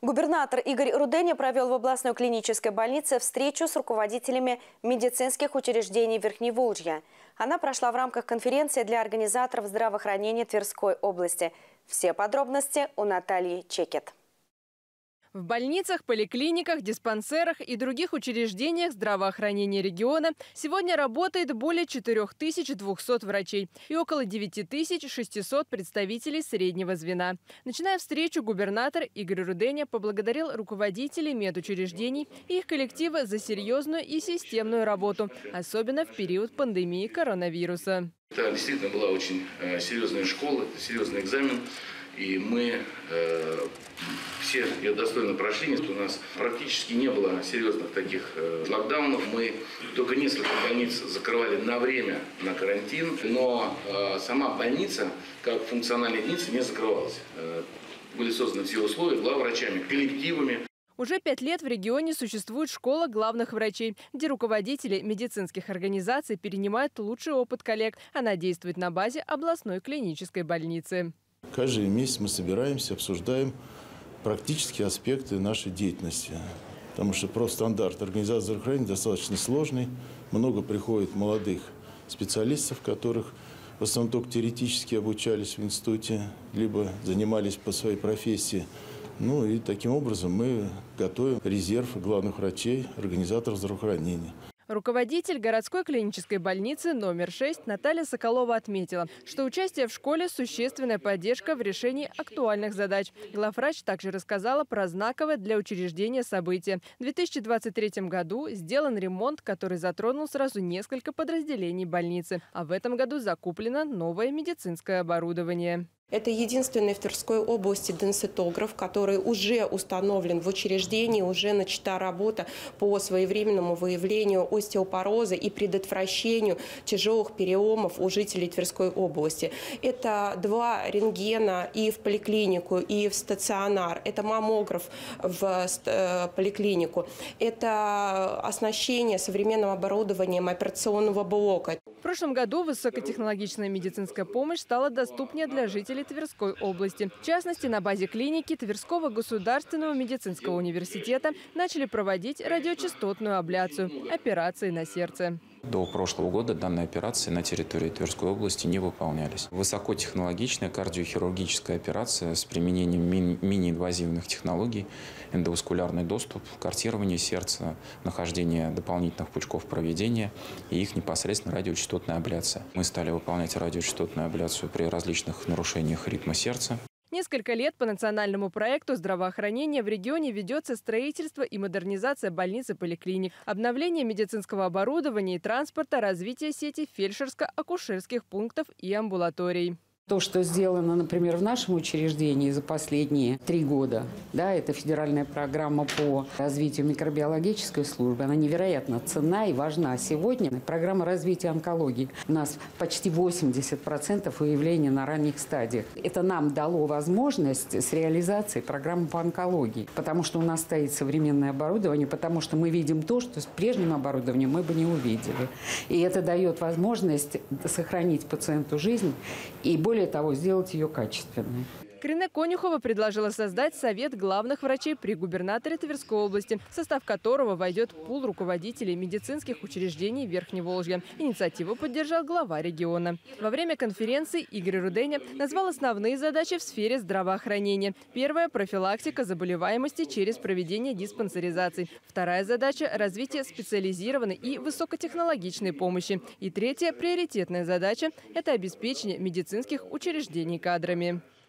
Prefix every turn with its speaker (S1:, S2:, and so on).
S1: Губернатор Игорь Руденя провел в областной клинической больнице встречу с руководителями медицинских учреждений Верхневолжья. Она прошла в рамках конференции для организаторов здравоохранения Тверской области. Все подробности у Натальи Чекет.
S2: В больницах, поликлиниках, диспансерах и других учреждениях здравоохранения региона сегодня работает более 4200 врачей и около 9600 представителей среднего звена. Начиная встречу, губернатор Игорь Руденя поблагодарил руководителей медучреждений и их коллектива за серьезную и системную работу, особенно в период пандемии коронавируса.
S3: Это действительно была очень серьезная школа, это серьезный экзамен. И мы все ее достойно прошли. У нас практически не было серьезных таких локдаунов. Мы только несколько больниц закрывали на время на карантин. Но сама больница, как функциональная единица, не закрывалась. Были созданы все условия главврачами, коллективами.
S2: Уже 5 лет в регионе существует школа главных врачей, где руководители медицинских организаций перенимают лучший опыт коллег. Она действует на базе областной клинической больницы.
S4: Каждый месяц мы собираемся, обсуждаем практические аспекты нашей деятельности. Потому что профстандарт организации здравоохранения достаточно сложный. Много приходит молодых специалистов, которых в основном только теоретически обучались в институте, либо занимались по своей профессии. Ну и таким образом мы готовим резерв главных врачей, организаторов здравоохранения.
S2: Руководитель городской клинической больницы номер 6 Наталья Соколова отметила, что участие в школе – существенная поддержка в решении актуальных задач. Главврач также рассказала про знаковое для учреждения событие. В 2023 году сделан ремонт, который затронул сразу несколько подразделений больницы. А в этом году закуплено новое медицинское оборудование.
S5: Это единственный в Тверской области денситограф, который уже установлен в учреждении, уже начата работа по своевременному выявлению остеопороза и предотвращению тяжелых переломов у жителей Тверской области. Это 2 рентгена и в поликлинику, и в стационар. Это маммограф в поликлинику. Это оснащение современным оборудованием операционного блока.
S2: В прошлом году высокотехнологичная медицинская помощь стала доступнее для жителей Тверской области. В частности, на базе клиники Тверского государственного медицинского университета начали проводить радиочастотную абляцию – операции на сердце.
S6: До прошлого года данные операции на территории Тверской области не выполнялись. Высокотехнологичная кардиохирургическая операция с применением мини-инвазивных технологий, эндоваскулярный доступ, картирование сердца, нахождение дополнительных пучков проведения и их непосредственно радиочастотная абляция. Мы стали выполнять радиочастотную абляцию при различных нарушениях ритма сердца.
S2: Несколько лет по национальному проекту здравоохранения в регионе ведется строительство и модернизация больниц и поликлиник, обновление медицинского оборудования и транспорта, развитие сети фельдшерско-акушерских пунктов и амбулаторий.
S7: То, что сделано, например, в нашем учреждении за последние 3 года, да, это федеральная программа по развитию микробиологической службы, она невероятно ценна и важна. Сегодня программа развития онкологии. У нас почти 80% выявления на ранних стадиях. Это нам дало возможность с реализацией программы по онкологии, потому что у нас стоит современное оборудование, потому что мы видим то, что с прежним оборудованием мы бы не увидели. И это дает возможность сохранить пациенту жизнь и более того, сделать ее качественной.
S2: Крене Конюхова предложила создать совет главных врачей при губернаторе Тверской области, в состав которого войдет пул руководителей медицинских учреждений Верхневолжья. Инициативу поддержал глава региона. Во время конференции Игорь Руденя назвал основные задачи в сфере здравоохранения. Первая – профилактика заболеваемости через проведение диспансеризаций. Вторая задача – развитие специализированной и высокотехнологичной помощи. И третья – приоритетная задача – это обеспечение медицинских учреждений кадрами.